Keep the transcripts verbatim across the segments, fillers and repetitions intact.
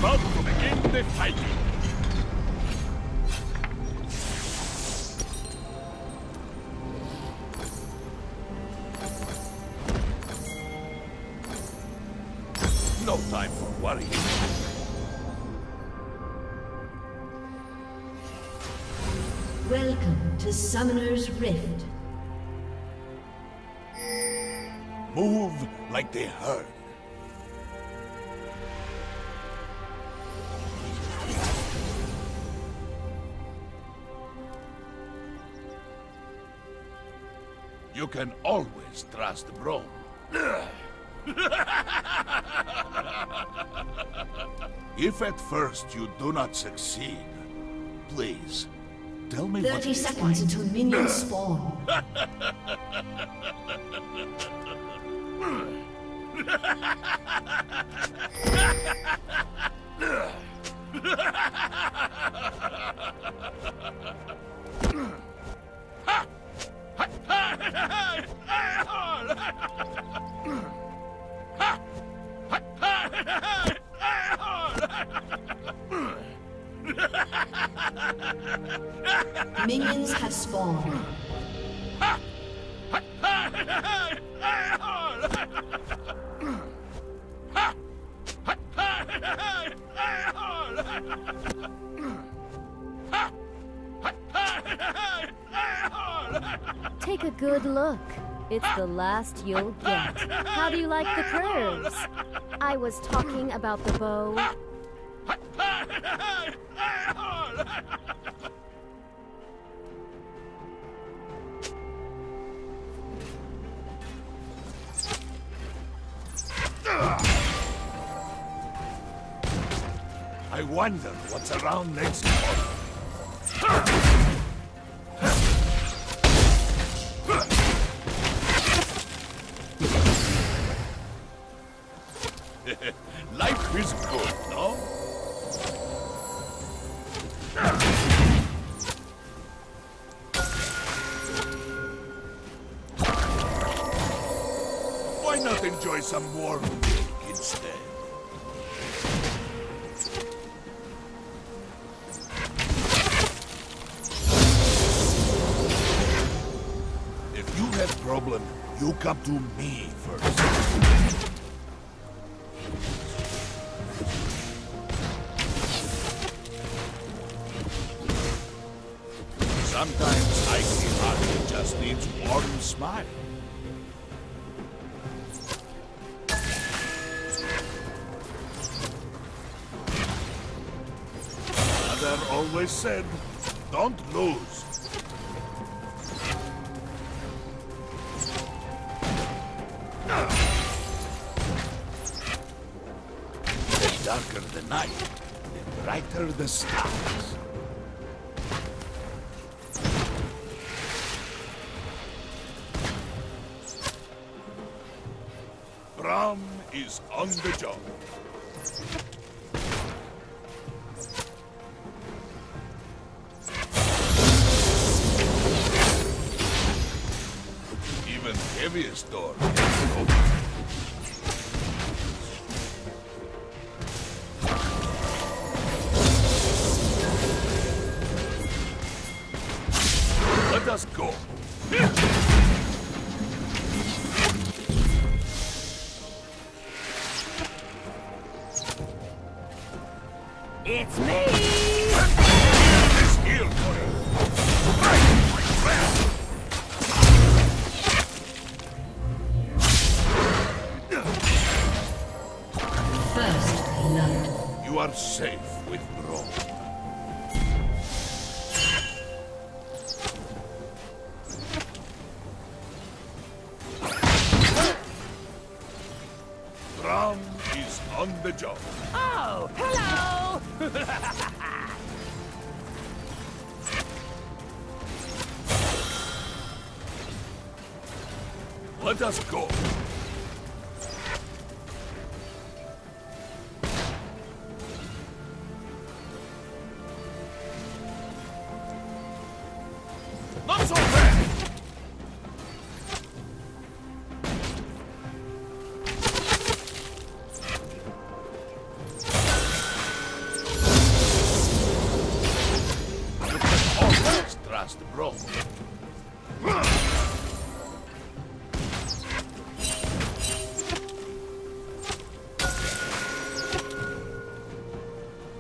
about to begin the fighting. No time for worrying. Welcome to Summoner's Rift. Move like they heard. You can always trust Braum. If at first you do not succeed, please, tell me what Thirty it is seconds like. until minions spawn. Minions have spawned. Take a good look. It's the last you'll get. How do you like the curves? I was talking about the bow. I wonder what's around next corner. Life is good, no? Why not enjoy some warm milk instead? If you have problem, you come to me first. Sometimes icy heart just needs warm smile. Mother always said, don't lose. The darker the night, the brighter the stars. Braum is on the job. Even heaviest door can open. Let us go. It's me! This heal for you. First blood. You are safe with Braum. Braum is on the job. Oh, hello! Let us go. Not so fast!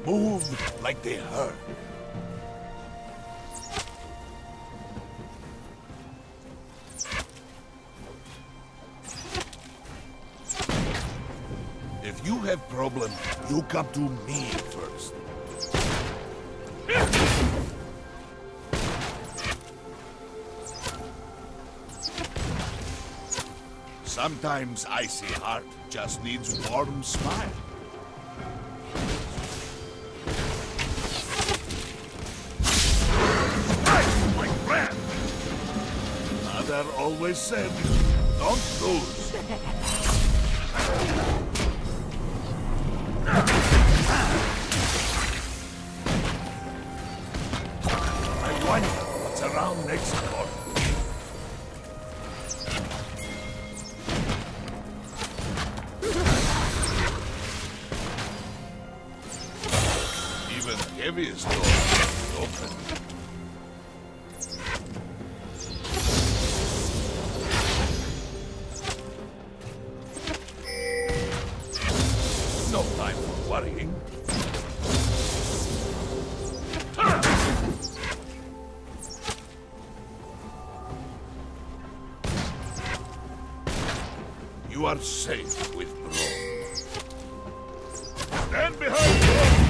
Move like they hurt. If you have problem, you come to me first. Sometimes icy heart just needs warm smile. My friend! Mother always said, don't lose. I wonder what's around next corner. Even the heaviest door is open. No time for worrying. You are safe with Braum. Stand behind me!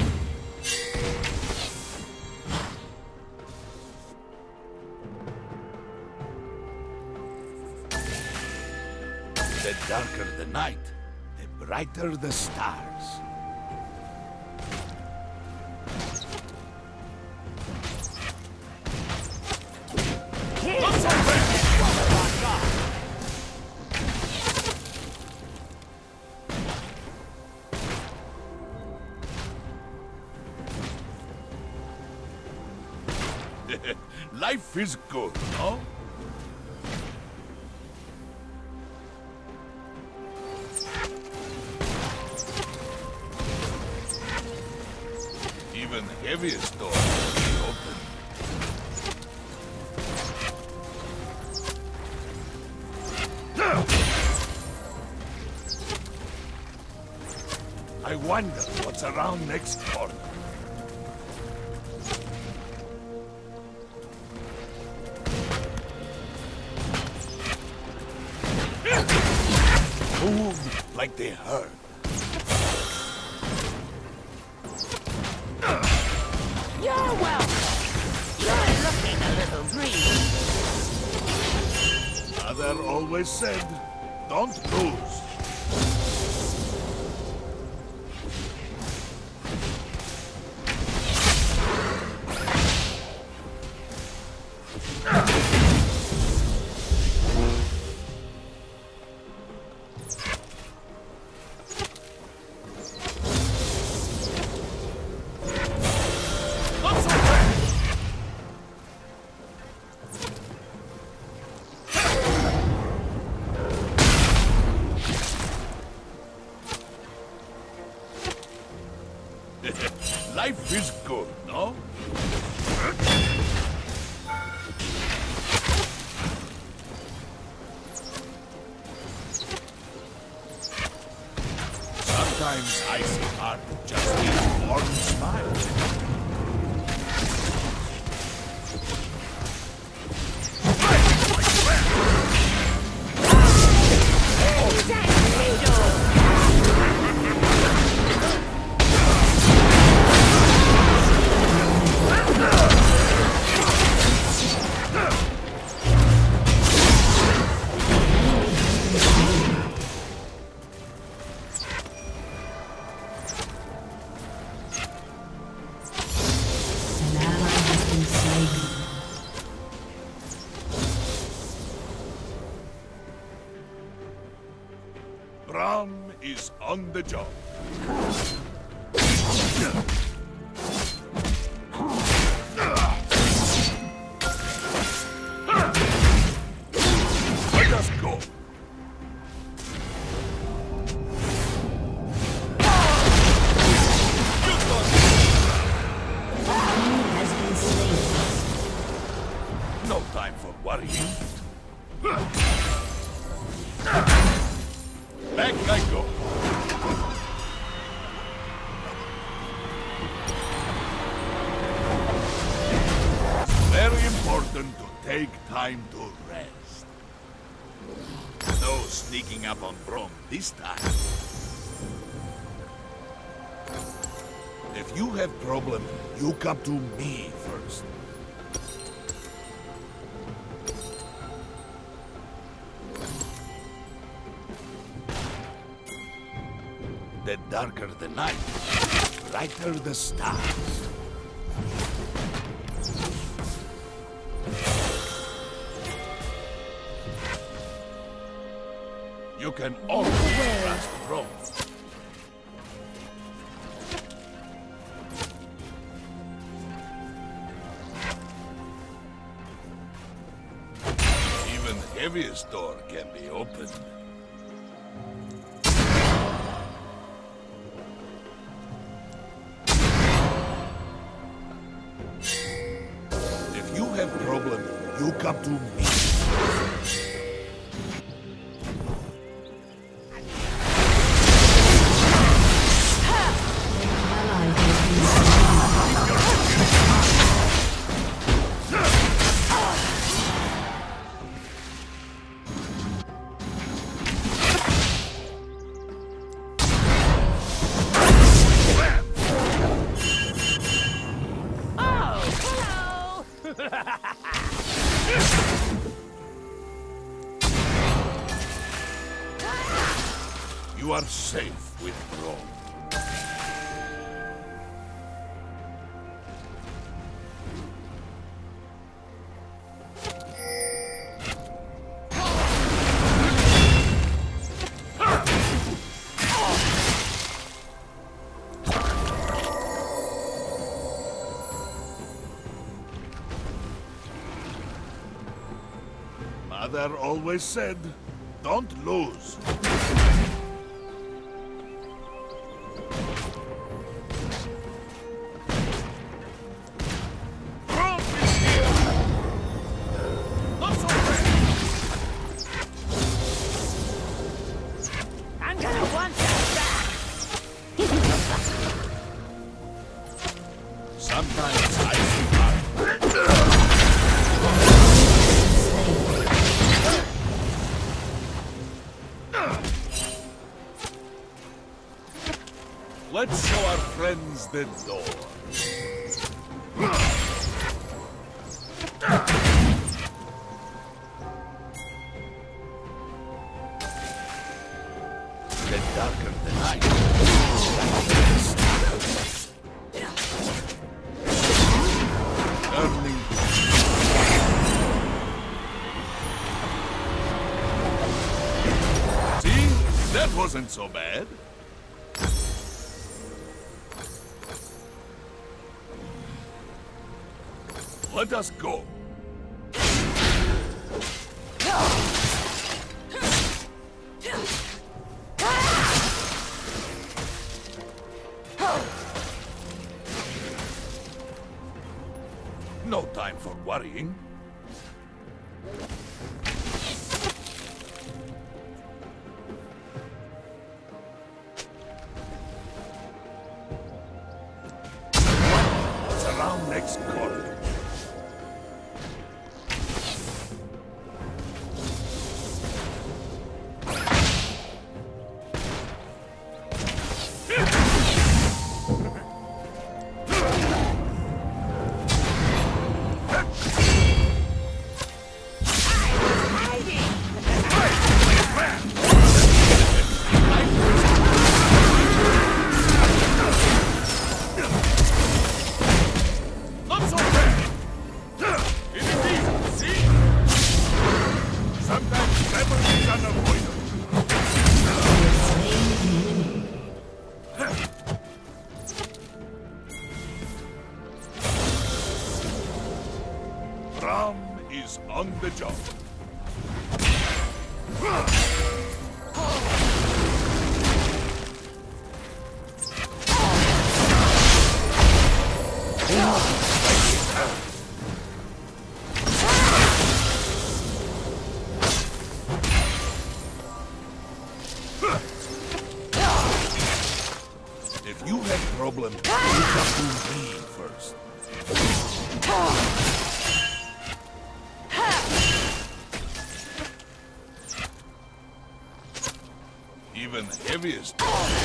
The darker the night, the brighter the stars. Life is good, no? Even the heaviest door is open. I wonder what's around next corner. Move like they hurt. You're welcome. You're looking a little green. Mother always said, don't lose. Life is good, no? Sometimes icy heart just needs a warm smile. Braum is on the job. Let us go. Has been slain. No time for worrying. Back I go. time to rest. No sneaking up on Braum this time. If you have problem, you come to me first. The darker the night, brighter the stars. You can always trust Braum. Even heaviest door can be opened. If you have problem, you come to me. You are safe with Braum. Mother always said, don't lose. Sometimes I Let's show our friends the door. The darker the night. Earning. See? That wasn't so bad. Let us go. No time for worrying. What's around next corner? Braum is on the job. If you have problem, you come to me first. heaviest.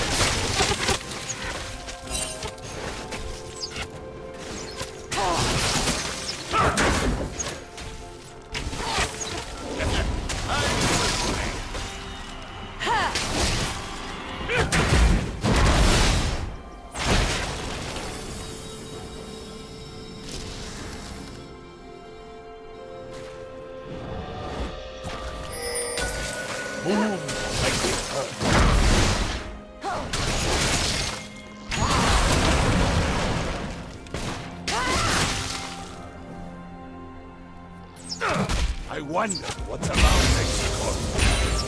I wonder what's around next corner.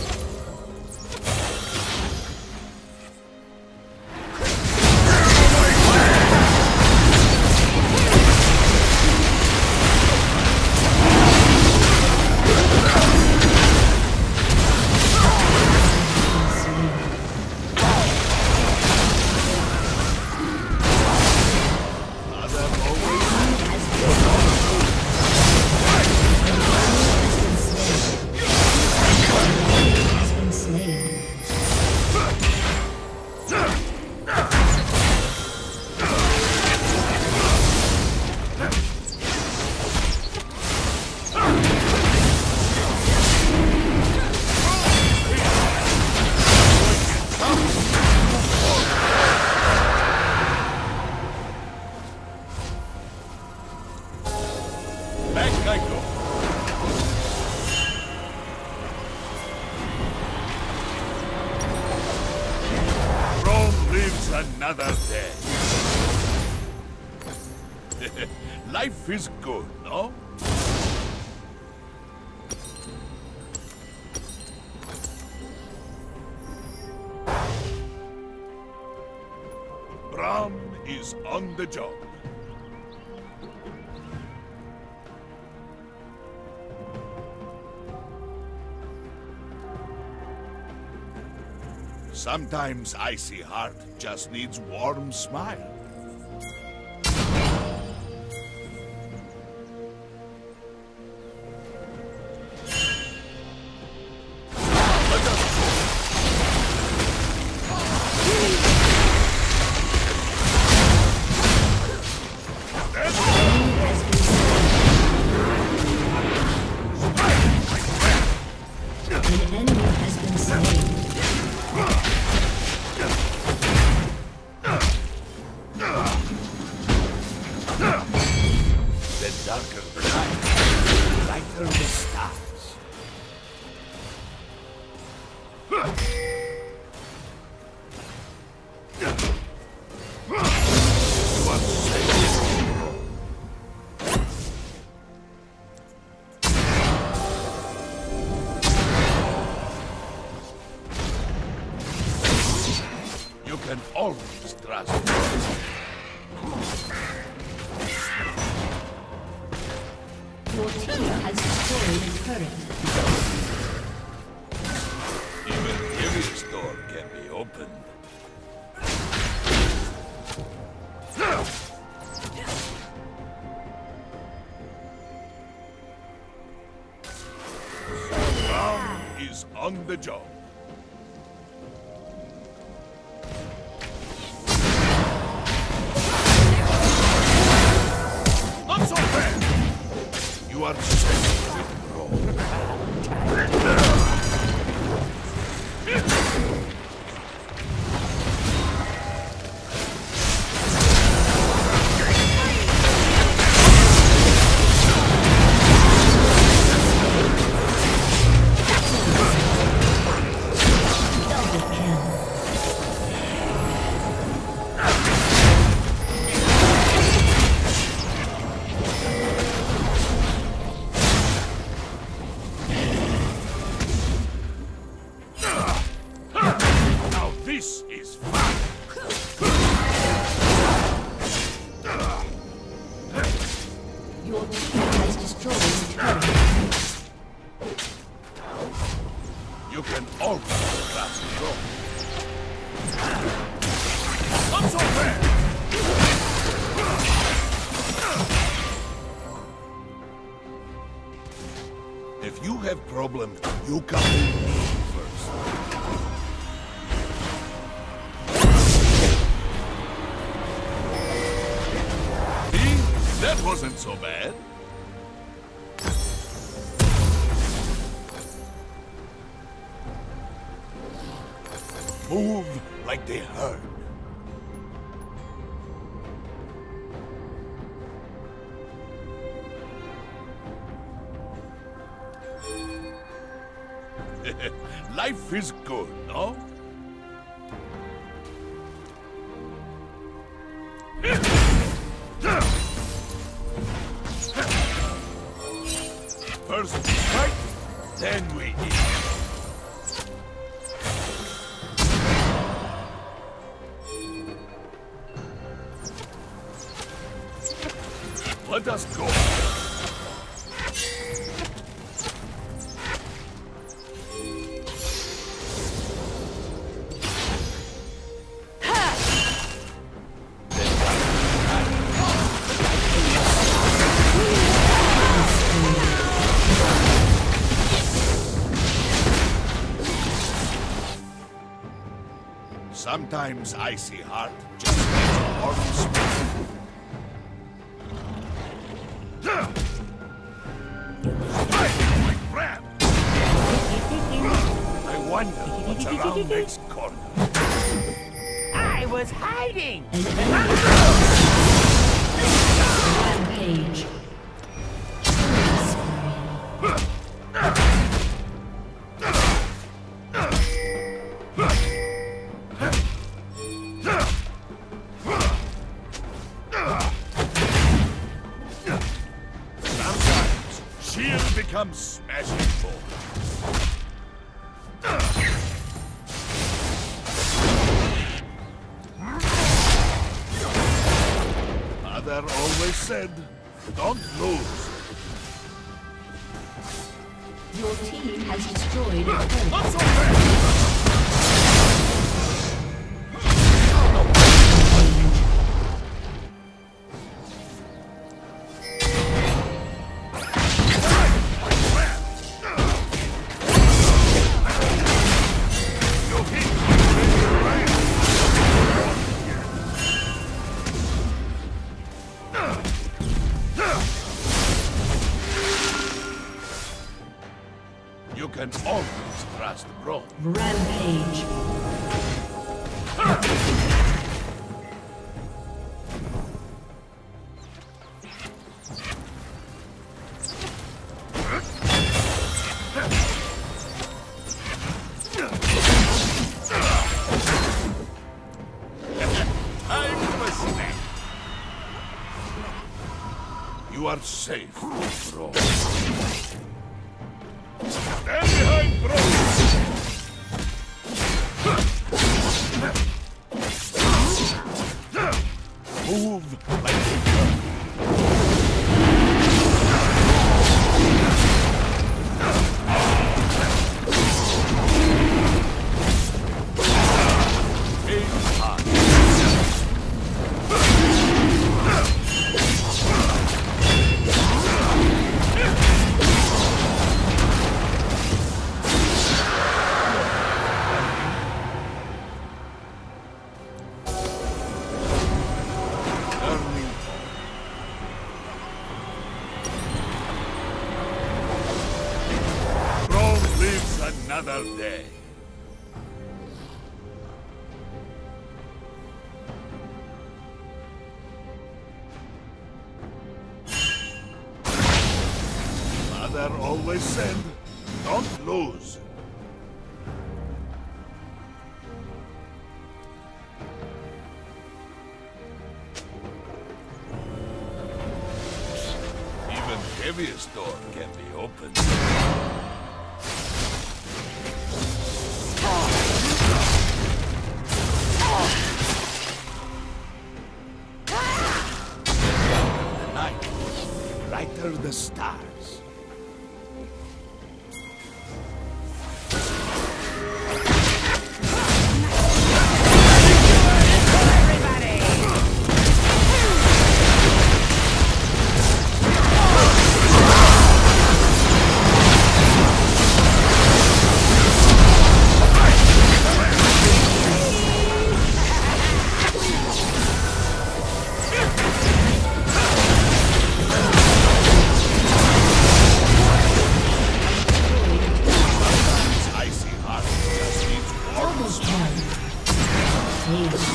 Another day. Life is good, no? Braum is on the job. Sometimes icy heart just needs warm smile. You can always trust me. Your team has destroyed a turret. Even the heaviest door can be opened. Braum is on the job. Not so bad! You are safe with Braum. This is fun! Your team has destroyed a turret. You can always trust Braum. Not so bad! If you have problems, you come to me first. wasn't so bad. Move like they heard. Life is good, no? First we fight, then we eat. Let us go. Sometimes icy heart just needs a warm spring. Fight like Braum! I wonder what's around next corner. I was hiding! Rampage. Becomes smashing full. Mother always said, don't lose. Your team has destroyed a turret. Not so fast! You can always trust Braum. Rampage. Time for a snack. You are safe, Braum. Stand behind Braum! Move like a girl. Aim high. Another day. Mother always said, don't lose. Even heaviest door can be opened. The night, brighter the stars.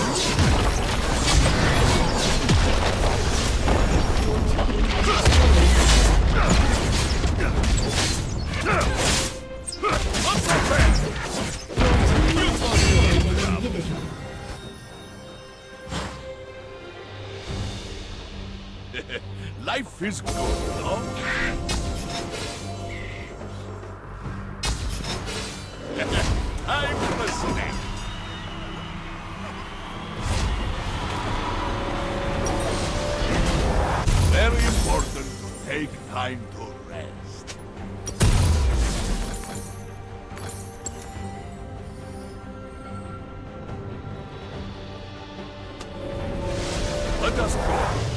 Life is good, no? I'm listening. Very important to take time to rest. Let us go.